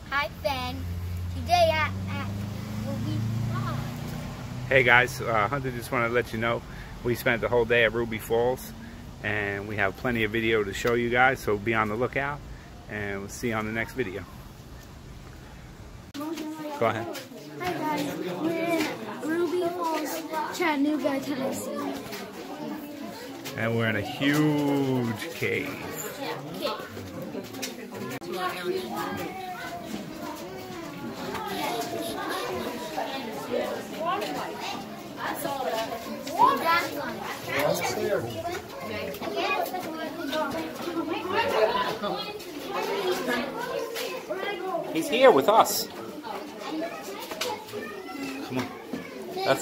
Hi, Ben. Today at Ruby Falls. Hey guys, Hunter just wanted to let you know we spent the whole day at Ruby Falls and we have plenty of video to show you guys, so be on the lookout and we'll see you on the next video. Go ahead. Hi guys, we're in Ruby Falls, Chattanooga, Tennessee. And we're in a huge cave. He's here with us. Come on. That's.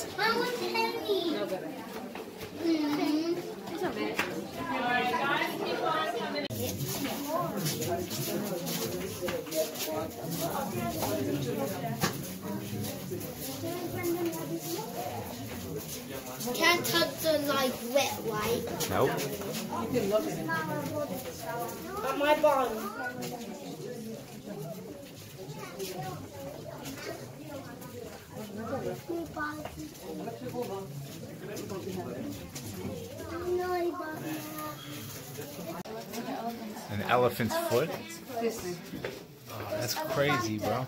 Can't touch the wet, right? Nope. On my bottom. An elephant's foot? Oh, that's crazy, bro.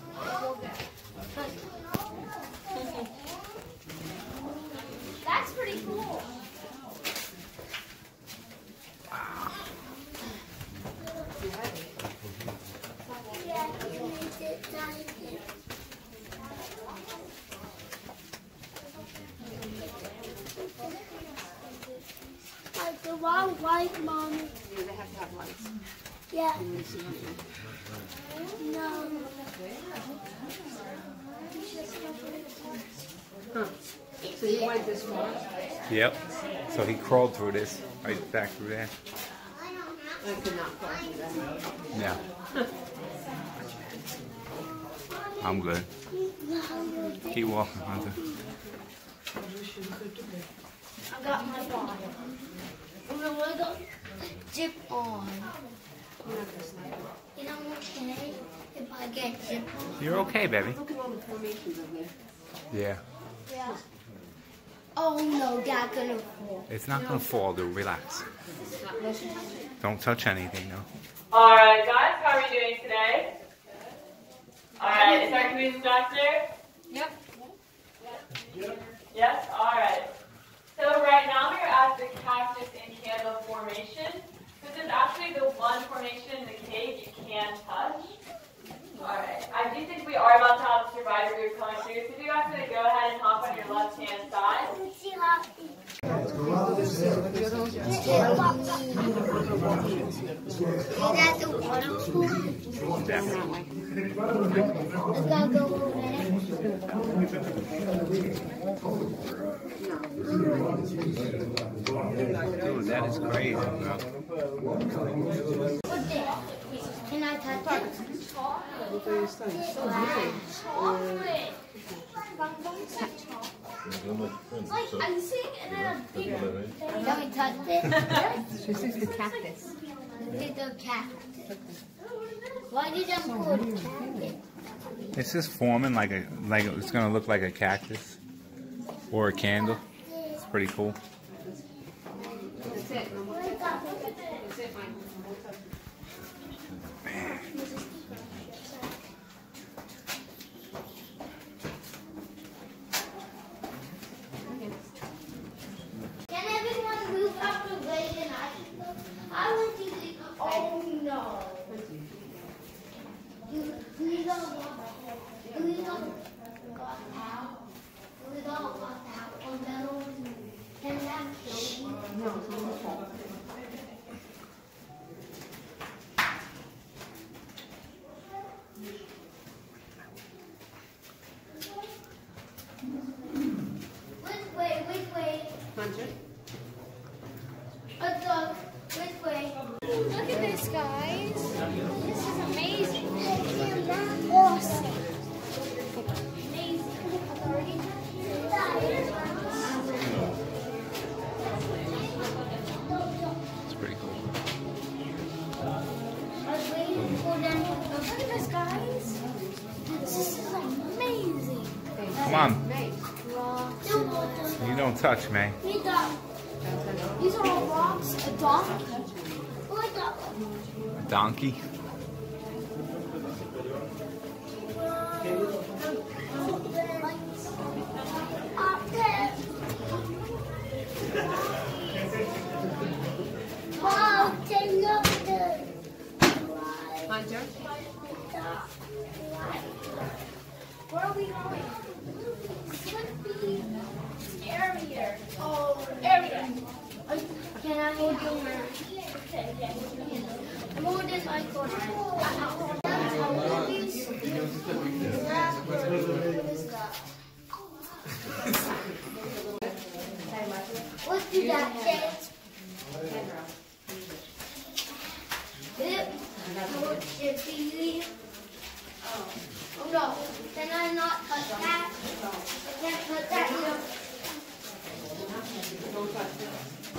That's pretty cool. Wow. Like the wild white, Mommy. Yeah, they have to have lights. Yeah. No. Huh. So you went this far? Yep. So he crawled through this, right back through there. I could not crawl through that. Yeah. I'm good. Keep walking, Hunter. I got my bottom. I'm gonna go zip on. You know okay if I get zip on? You're okay, baby. Look at all the formations over there. Yeah. Yeah. Oh no, that's gonna fall. It's not gonna fall, dude. Relax. Don't touch anything, though. Alright guys, how are we doing today? Alright, is our community doctor? Yep. Yes? Alright. So right now we're at the cactus and candle formation. This is actually the one formation in the cave you can touch. Alright, I do think we are about to have a survivor group coming through, so if you guys want to go ahead and hop on your left hand side. Is that the waterfall? Definitely. I gotta go over there. Dude, that is crazy, bro. What's this? Can I touch it? Look at your son. Like icing and then a big. Can we touch it? This is the cactus. This is the cactus. Why did I put cactus? It's just forming like it's gonna look like a cactus or a candle. It's pretty cool. That's it. No more. That's it, Mike. Can everyone move up the way and I want to see. Oh no. Do we go walk out? Do we go walk out on metal? Can that kill you? No, it's not your fault. Which way? Hunter? Let's go. Which way? Look at this, guys. This is amazing. Awesome. This is amazing. Come on. Rocks. You don't touch, May. These are all rocks. A donkey. Oh, I got one. A donkey. Wow, take up the Hunter? Where are we going? Could be area. Oh, area. Can I hold your hand? Okay, yes. I'm holding my corner. What did that say? Oh no, can I not cut that? I can't cut that either. Don't touch it.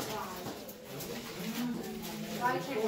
Why can't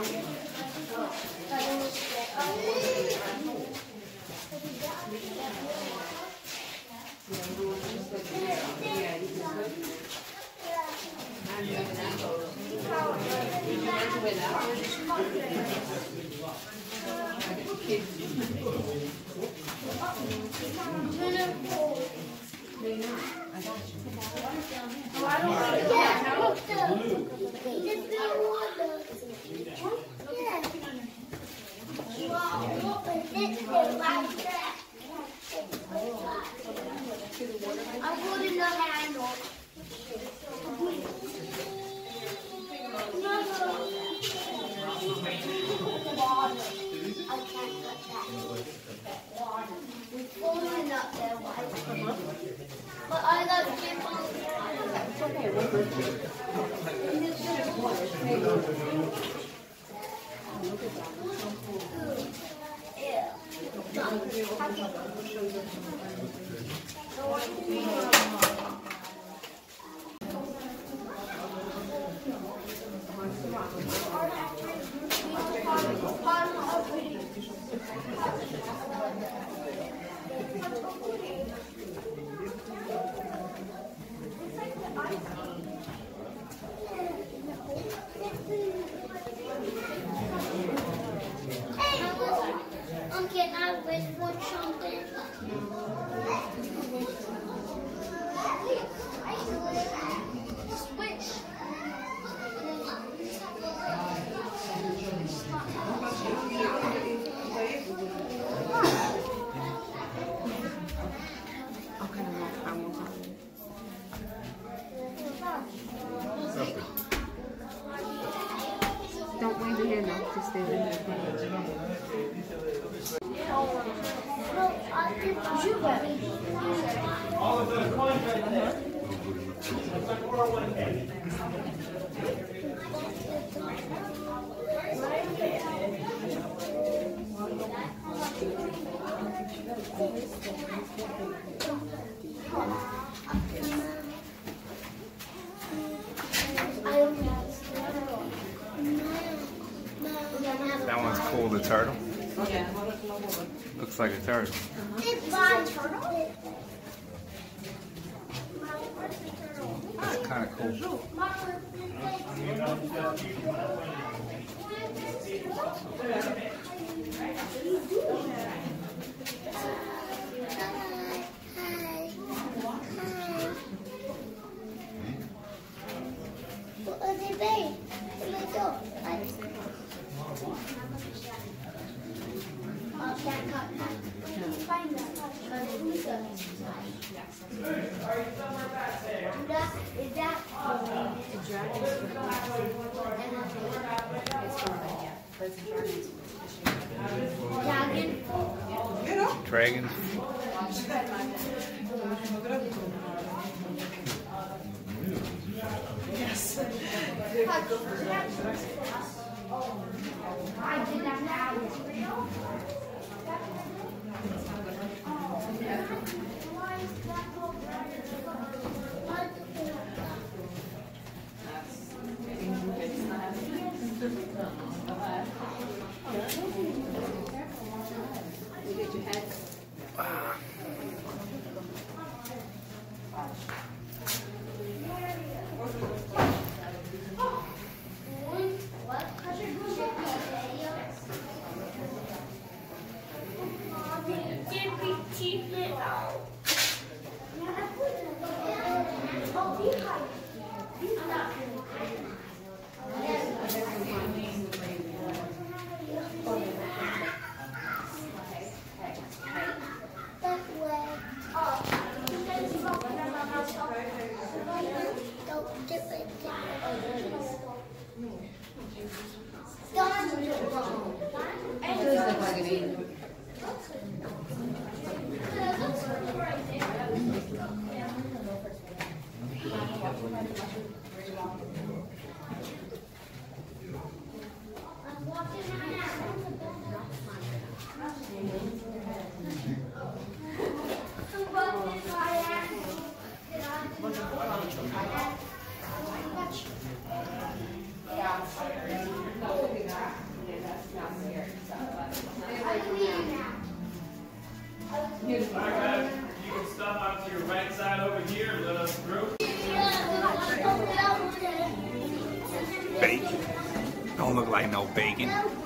I'm holding the handle. I can't touch that. We're pulling it up there. But I got to keep on. Can I whisper something? Switch. Don't wave your hand up, just stay there. All of those coins right there. It's like 401k. That one's cool, the turtle. Yeah. Looks like a turtle. It's my turtle. That's kind of cool. What are they made? I can't cut that. Find that. Is that Dragon. Yes. I did that now. You get your head. Bacon. Don't look like no bacon.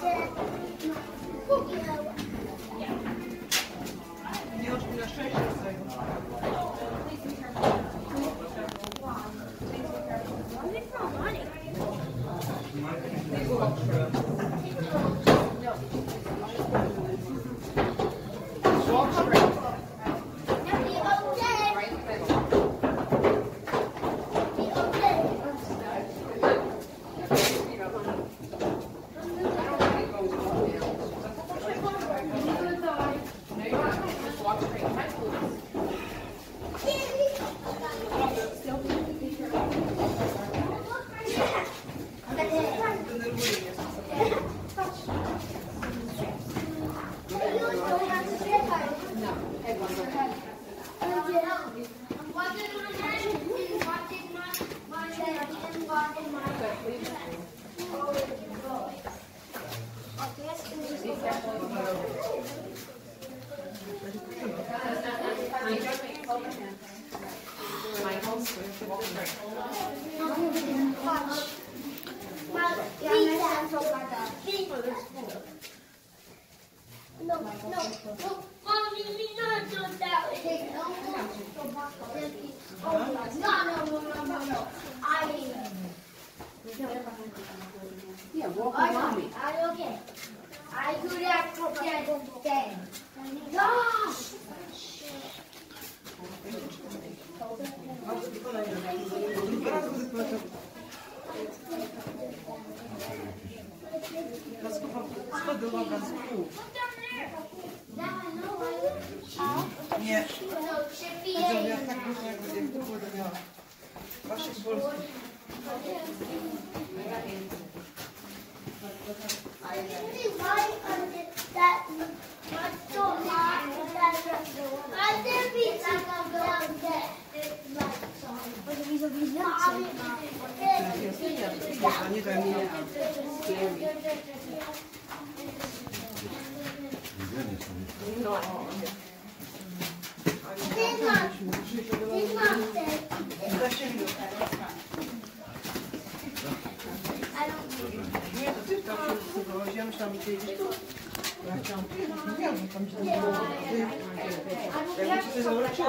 No, Mommy, we not do it that way. No. Yeah, walk with mommy. I okay. I do that then. Gosh! Nie. No, Chippy Ja tak różnie jak to będę miała. Wasze z Polski. Nie to nie. Nie, to ty tam się zdecydowałaś. Ja myślałam, że ty jedziesz tu. Ja chciałam przyjechać, nie wiem, że tam się nie było. Jakby ci coś zawróciło.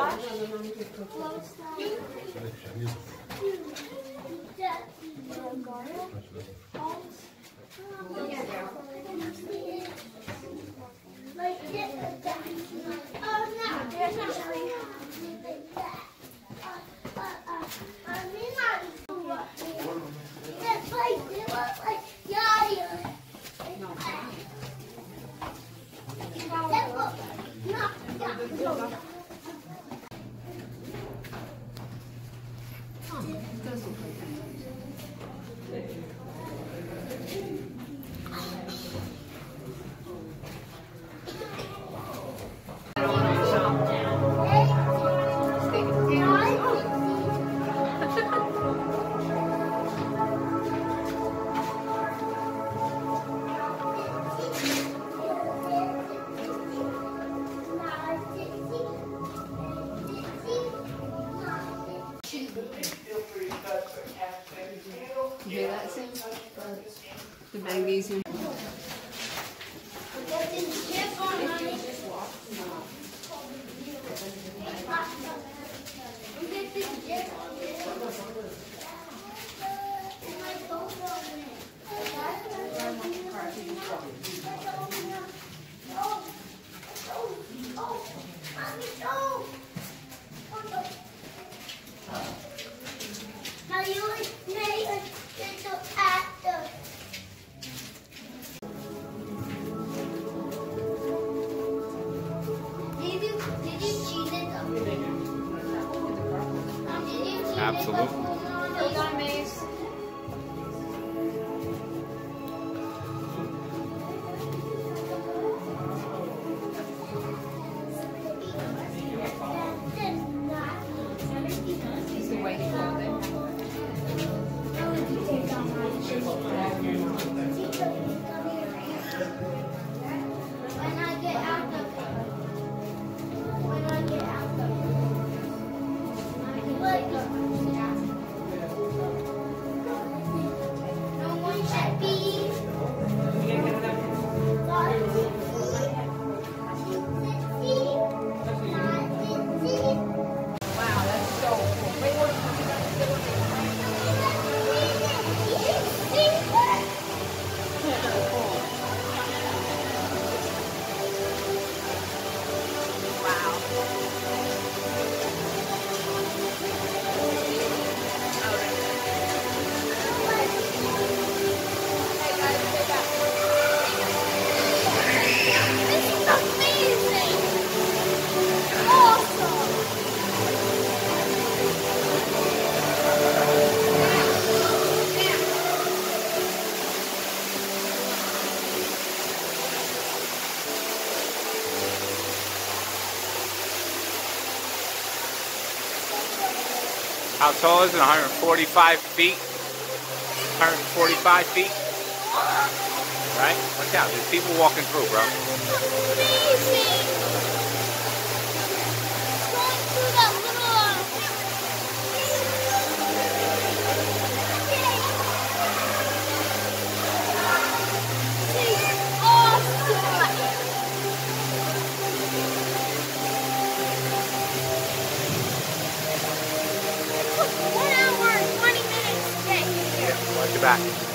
buying these. Get this chip on my. Get this chip on it. And my toes on it. Now you made a little actor. Did you cheese it up? Did you cheese it Absolutely. up? You got mace. It's the way he called it. When I get out of it. When I get out of it. No one should be. Wow, that's so cool. Wait, what? How tall is it? 145 feet? 145 feet? Right? Watch out. There's people walking through, bro. Watch your back.